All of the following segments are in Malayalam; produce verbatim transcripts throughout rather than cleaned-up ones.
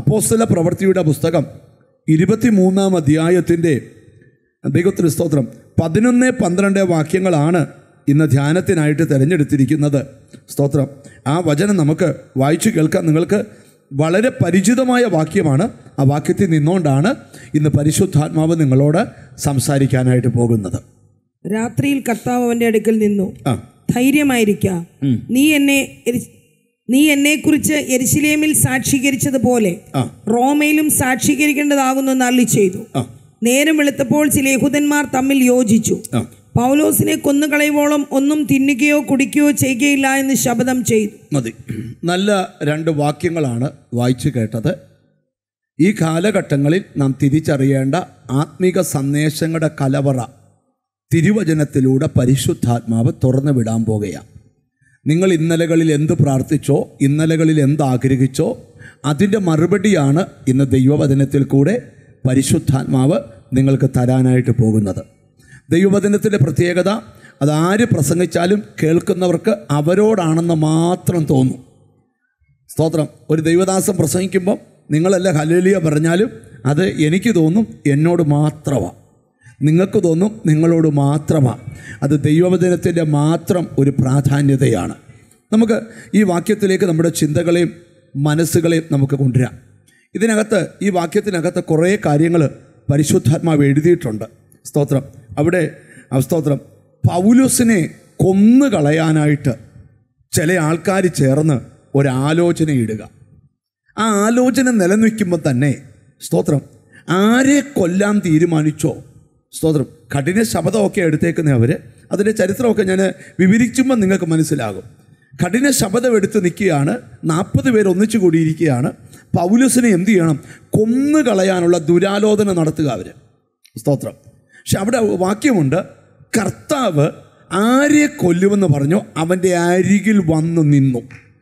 അപ്പോസ്തല പ്രവൃത്തിയുടെ പുസ്തകം ഇരുപത്തി മൂന്നാം അധ്യായത്തിൻ്റെ ദൈവത്തിന് സ്തോത്രം പതിനൊന്ന് പന്ത്രണ്ട് വാക്യങ്ങളാണ് ഇന്ന് ധ്യാനത്തിനായിട്ട് തിരഞ്ഞെടുത്തിരിക്കുന്നത്. സ്തോത്രം. ആ വചനം നമുക്ക് വായിച്ചു കേൾക്കാം. നിങ്ങൾക്ക് വളരെ പരിചിതമായ വാക്യമാണ്. ആ വാക്യത്തിൽ നിന്നുകൊണ്ടാണ് ഇന്ന് പരിശുദ്ധാത്മാവ് നിങ്ങളോട് സംസാരിക്കാനായിട്ട് പോകുന്നത്. രാത്രിയിൽ കർത്താവ് അവൻ്റെ അടുക്കൽ നിന്നു, ധൈര്യമായിരിക്ക, നീ എന്നെ നീ എന്നെക്കുറിച്ച് യെരുശലേമിൽ സാക്ഷീകരിച്ചതുപോലെ റോമയിലും സാക്ഷീകരിക്കേണ്ടതാകുന്നു എന്ന് അരുളി ചെയ്തു. നേരം വെളുത്തപ്പോൾ ചില യഹൂദന്മാർ തമ്മിൽ യോജിച്ചു, പൗലോസിനെ കൊന്നുകളയുവോളം ഒന്നും തിന്നുകയോ കുടിക്കുകയോ ചെയ്യുകയില്ല എന്ന് ശപഥം ചെയ്തു. മതി. നല്ല രണ്ട് വാക്യങ്ങളാണ് വായിച്ചു കേട്ടത്. ഈ കാലഘട്ടങ്ങളിൽ നാം തിരിച്ചറിയേണ്ട ആത്മീക സന്ദേശങ്ങളുടെ കലവറ തിരുവചനത്തിലൂടെ പരിശുദ്ധാത്മാവ് തുറന്നു വിടാൻ പോകുകയാണ്. നിങ്ങൾ ഇന്നലകളിൽ എന്ത് പ്രാർത്ഥിച്ചോ, ഇന്നലകളിൽ എന്ത് ആഗ്രഹിച്ചോ, അതിൻ്റെ മറുപടിയാണ് ഇന്ന് ദൈവവചനത്തിൽ കൂടെ പരിശുദ്ധാത്മാവ് നിങ്ങൾക്ക് തരാനായിട്ട് പോകുന്നത്. ദൈവവചനത്തിൻ്റെ പ്രത്യേകത, അതാര് പ്രസംഗിച്ചാലും കേൾക്കുന്നവർക്ക് അവരോടാണെന്ന് മാത്രം തോന്നും. സ്തോത്രം. ഒരു ദൈവദാസൻ പ്രസംഗിക്കുമ്പം നിങ്ങളല്ല ഹല്ലേലൂയ പറഞ്ഞാലും അത് എനിക്ക് തോന്നും എന്നോട് മാത്രമാണ്, നിങ്ങൾക്ക് തോന്നും നിങ്ങളോട് മാത്രമാണ്. അത് ദൈവവചനത്തിൻ്റെ മാത്രം ഒരു പ്രാധാന്യതയാണ്. നമുക്ക് ഈ വാക്യത്തിലേക്ക് നമ്മുടെ ചിന്തകളെയും മനസ്സുകളെയും നമുക്ക് കൊണ്ടുവരാം. ഇതിനകത്ത്, ഈ വാക്യത്തിനകത്ത് കുറേ കാര്യങ്ങൾ പരിശുദ്ധാത്മാവ് എഴുതിയിട്ടുണ്ട്. സ്തോത്രം. അവിടെ സ്തോത്രം പൗലോസിനെ കൊന്നു കളയാനായിട്ട് ചില ആൾക്കാർ ചേർന്ന് ഒരാലോചന ഇടുക. ആ ആലോചന നിലനിൽക്കുമ്പോൾ തന്നെ സ്തോത്രം ആരെ കൊല്ലാൻ തീരുമാനിച്ചോ, സ്തോത്രം കഠിന ശപഥമൊക്കെ എടുത്തേക്കുന്ന അവർ, അതിൻ്റെ ചരിത്രമൊക്കെ ഞാൻ വിവരിക്കുമ്പോൾ നിങ്ങൾക്ക് മനസ്സിലാകും. കഠിന ശപഥം എടുത്ത് നിൽക്കുകയാണ്. നാൽപ്പത് പേർ ഒന്നിച്ചു കൂടിയിരിക്കുകയാണ്. പൗലോസിനെ എന്ത് ചെയ്യണം? കൊന്നു കളയാനുള്ള ദുരാലോചന നടത്തുക അവർ. സ്തോത്രം. പക്ഷെ അവിടെ വാക്യമുണ്ട്, കർത്താവ് ആരെ കൊല്ലുമെന്ന് പറഞ്ഞോ അവൻ്റെ അരികിൽ വന്നു നിന്നു.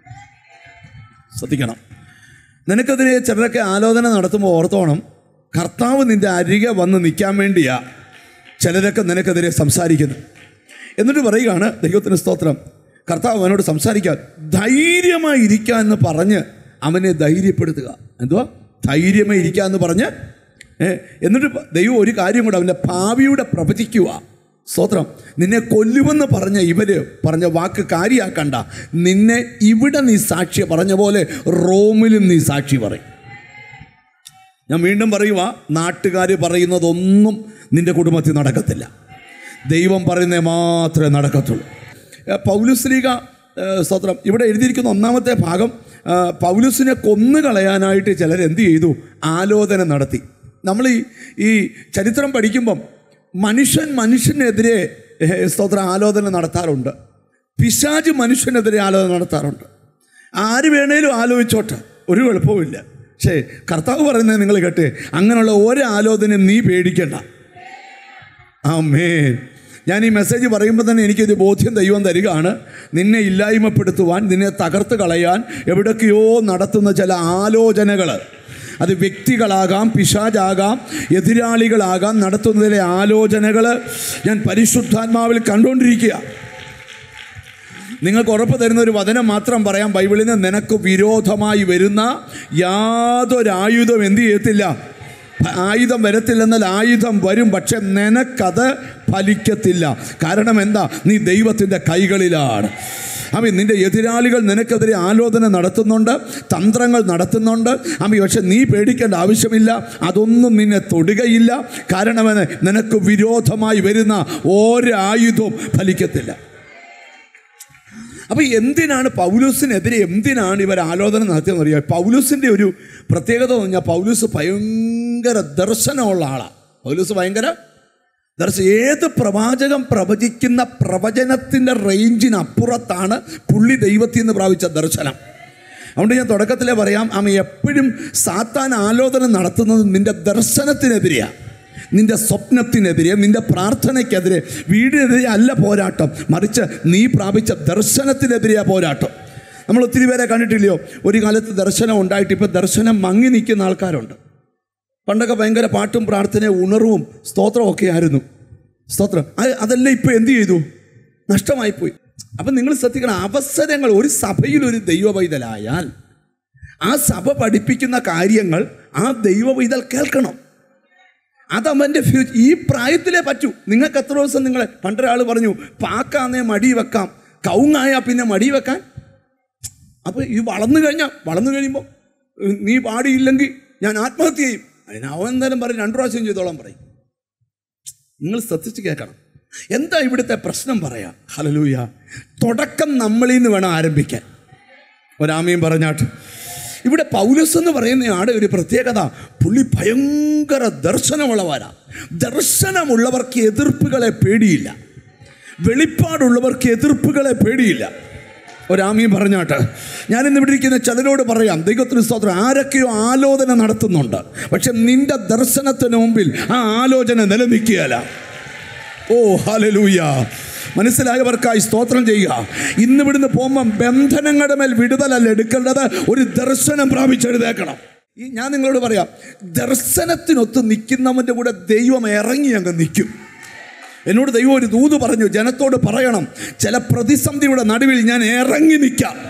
ശ്രദ്ധിക്കണം. നിനക്കെതിരെ ചിലരൊക്കെ ആലോചന നടത്തുമ്പോൾ ഓർത്തോണം, കർത്താവ് നിൻ്റെ അരികെ വന്ന് നിൽക്കാൻ വേണ്ടിയാ ചിലരൊക്കെ നിനക്കെതിരെ സംസാരിക്കുന്നത്. എന്നിട്ട് പറയുകയാണ്, ദൈവത്തിന് സ്തോത്രം, കർത്താവ് അവനോട് സംസാരിക്കാൻ ധൈര്യമായി ഇരിക്കുക എന്ന് പറഞ്ഞ് അവനെ ധൈര്യപ്പെടുത്തുക. എന്തുവാ? ധൈര്യമായി ഇരിക്കുക എന്ന് പറഞ്ഞ് എന്നിട്ട് ദൈവം ഒരു കാര്യം കൂടെ അവൻ്റെ ഭാവിയുടെ പ്രവചിക്കുക. സ്തോത്രം. നിന്നെ കൊല്ലുമെന്ന് പറഞ്ഞ ഇവര് പറഞ്ഞ വാക്ക് കാര്യമാക്കണ്ട, നിന്നെ ഇവിടെ നീ സാക്ഷി പറഞ്ഞ പോലെ റോമിലും നീ സാക്ഷി പറയും. ഞാൻ വീണ്ടും പറയുക, നാട്ടുകാർ പറയുന്നതൊന്നും നിൻ്റെ കുടുംബത്തിൽ നടക്കത്തില്ല. ദൈവം പറയുന്നേ മാത്രമേ നടക്കത്തുള്ളൂ. പൗലോസ്ലീഗ സ്തോത്രം ഇവിടെ എഴുതിയിരിക്കുന്ന ഒന്നാമത്തെ ഭാഗം, പൗലോസിനെ കൊന്നു കളയാനായിട്ട് ചിലർ എന്ത് ചെയ്തു? ആലോചന നടത്തി. നമ്മൾ ഈ ഈ ചരിത്രം പഠിക്കുമ്പം മനുഷ്യൻ മനുഷ്യനെതിരെ സ്തോത്രം ആലോചന നടത്താറുണ്ട്. പിശാച് മനുഷ്യനെതിരെ ആലോചന നടത്താറുണ്ട്. ആര് വേണേലും ആലോചിച്ചോട്ടെ, ഒരു കുഴപ്പവുമില്ല. പക്ഷേ കർത്താവ് പറയുന്നത് നിങ്ങൾ കേട്ടേ, അങ്ങനെയുള്ള ഒരു ആലോചനയും നീ പേടിക്കണ്ട. ആമേൻ. ഞാൻ ഈ മെസ്സേജ് പറയുമ്പോൾ തന്നെ എനിക്കൊരു ബോധ്യം ദൈവം തരികയാണ്. നിന്നെ ഇല്ലായ്മപ്പെടുത്തുവാൻ, നിന്നെ തകർത്ത് കളയാൻ എവിടൊക്കെയോ നടത്തുന്ന ചില ആലോചനകൾ, അത് വ്യക്തികളാകാം, പിശാചാകാം, എതിരാളികളാകാം, നടത്തുന്നതിലെ ആലോചനകൾ ഞാൻ പരിശുദ്ധാത്മാവിൽ കണ്ടുകൊണ്ടിരിക്കുക. നിങ്ങൾക്ക് ഉറപ്പ് തരുന്ന ഒരു വചനം മാത്രം പറയാം ബൈബിളിൽ നിന്ന്. നിനക്ക് വിരോധമായി വരുന്ന യാതൊരായുധം എന്ത് ചെയ്യത്തില്ല? ആയുധം വരത്തില്ലെന്നാൽ ആയുധം വരും, പക്ഷെ നിനക്കത് ഫലിക്കത്തില്ല. കാരണം എന്താ? നീ ദൈവത്തിൻ്റെ കൈകളിലാണ്. അമ്മ, നിൻ്റെ എതിരാളികൾ നിനക്കെതിരെ ആലോചന നടത്തുന്നുണ്ട്, തന്ത്രങ്ങൾ നടത്തുന്നുണ്ട്. അമ്മ, പക്ഷെ നീ പേടിക്കേണ്ട ആവശ്യമില്ല, അതൊന്നും നിന്നെ തൊടുകയില്ല. കാരണം നിനക്ക് വിരോധമായി വരുന്ന ഒരായുധവും ഫലിക്കത്തില്ല. അപ്പോൾ എന്തിനാണ് പൗലോസിനെതിരെ എന്തിനാണ് ഇവർ ആലോചന നടത്തിയെന്ന് അറിയാം. പൗലോസിൻ്റെ ഒരു പ്രത്യേകത എന്ന് പറഞ്ഞാൽ, പൗലോസ് ഭയങ്കര ദർശനമുള്ള ആളാണ്. പൗലോസ് ഭയങ്കര ദർശനം. ഏത് പ്രവാചകം പ്രവചിക്കുന്ന പ്രവചനത്തിൻ്റെ റേഞ്ചിനപ്പുറത്താണ് പുള്ളി ദൈവത്തിൽ നിന്ന് പ്രാപിച്ച ദർശനം. അതുകൊണ്ട് ഞാൻ തുടക്കത്തിലേ പറയാം, അമ്മ എപ്പോഴും സാത്താൻ ആലോചന നടത്തുന്നത് നിൻ്റെ ദർശനത്തിനെതിരെയാണ്, നിൻ്റെ സ്വപ്നത്തിനെതിരെ, നിൻ്റെ പ്രാർത്ഥനയ്ക്കെതിരെ, വീടിനെതിരെ അല്ല പോരാട്ടം, മറിച്ച് നീ പ്രാപിച്ച ദർശനത്തിനെതിരെയാണ് പോരാട്ടം. നമ്മൾ ഒത്തിരി പേരെ കണ്ടിട്ടില്ലയോ? ഒരു കാലത്ത് ദർശനം ഉണ്ടായിട്ട് ഇപ്പോൾ ദർശനം മങ്ങി നിൽക്കുന്ന ആൾക്കാരുണ്ട്. പണ്ടൊക്കെ ഭയങ്കര പാട്ടും പ്രാർത്ഥനയും ഉണർവും സ്തോത്രവും ഒക്കെ ആയിരുന്നു. സ്തോത്രം. അതെല്ലാം ഇപ്പോൾ എന്ത് ചെയ്തു? നഷ്ടമായിപ്പോയി. അപ്പം നിങ്ങൾ ശ്രദ്ധിക്കണം, അവസരങ്ങൾ ഒരു സഭയിൽ ഒരു ദൈവ പൈതലായാൽ ആ സഭ പഠിപ്പിക്കുന്ന കാര്യങ്ങൾ ആ ദൈവവിതൽ കേൾക്കണം. അതവൻ്റെ ഫ്യൂച്ചർ. ഈ പ്രായത്തിലേ പറ്റൂ. നിങ്ങൾക്ക് എത്ര ദിവസം നിങ്ങളെ പണ്ടൊരാൾ പറഞ്ഞു, പാക്കാന്നേ മടി വെക്കാം, കൗങ്ങായാൽ പിന്നെ മടി വെക്കാൻ. അപ്പോൾ ഈ വളർന്നു കഴിഞ്ഞാൽ വളർന്നു കഴിയുമ്പോൾ നീ പാടിയില്ലെങ്കിൽ ഞാൻ ആത്മഹത്യ ചെയ്യും. അതിന് അവൻ നേരം പറയും രണ്ടു പ്രാവശ്യം ചെയ്തോളാം പറയും. നിങ്ങൾ ശ്രദ്ധിച്ച് കേൾക്കണം. എന്താ ഇവിടുത്തെ പ്രശ്നം പറയാം? ഹല്ലേലൂയ. തുടക്കം നമ്മളിൽ നിന്ന് വേണം ആരംഭിക്കാൻ. ഒരാമയും പറഞ്ഞാട്ട്. ഇവിടെ പൗലോസ് എന്ന് പറയുന്ന ആടെ ഒരു പ്രത്യേകത, പുള്ളി ഭയങ്കര ദർശനമുള്ളവരാ. ദർശനമുള്ളവർക്ക് എതിർപ്പുകളെ പേടിയില്ല. വെളിപ്പാടുള്ളവർക്ക് എതിർപ്പുകളെ പേടിയില്ല. ഒരാമയും പറഞ്ഞാട്ട്. ഞാനിന്ന് ഇവിടെ ഇരിക്കുന്ന ചിലരോട് പറയാം, ദൈവത്തിന് സ്തോത്രം, ആരൊക്കെയോ ആലോചന നടത്തുന്നുണ്ട്, പക്ഷെ നിന്റെ ദർശനത്തിന് മുമ്പിൽ ആ ആലോചന നിലനിൽക്കുകയല്ല. ഓ ഹല്ലേലൂയ. മനസ്സിലായവർക്കായി സ്തോത്രം ചെയ്യുക. ഇന്ന് ഇവിടുന്ന് പോകുമ്പം ബന്ധനങ്ങളുടെ മേൽ വിടുതലല്ല എടുക്കേണ്ടത്, ഒരു ദർശനം പ്രാപിച്ചെഴുതേക്കണം. ഈ ഞാൻ നിങ്ങളോട് പറയാം, ദർശനത്തിനൊത്ത് നിൽക്കുന്നവൻ്റെ കൂടെ ദൈവം ഇറങ്ങി അങ്ങ് നിൽക്കും. എന്നോട് ദൈവം ഒരു ദൂത് പറഞ്ഞു, ജനത്തോട് പറയണം, ചില പ്രതിസന്ധിയുടെ നടുവിൽ ഞാൻ ഇറങ്ങി നിൽക്കാം.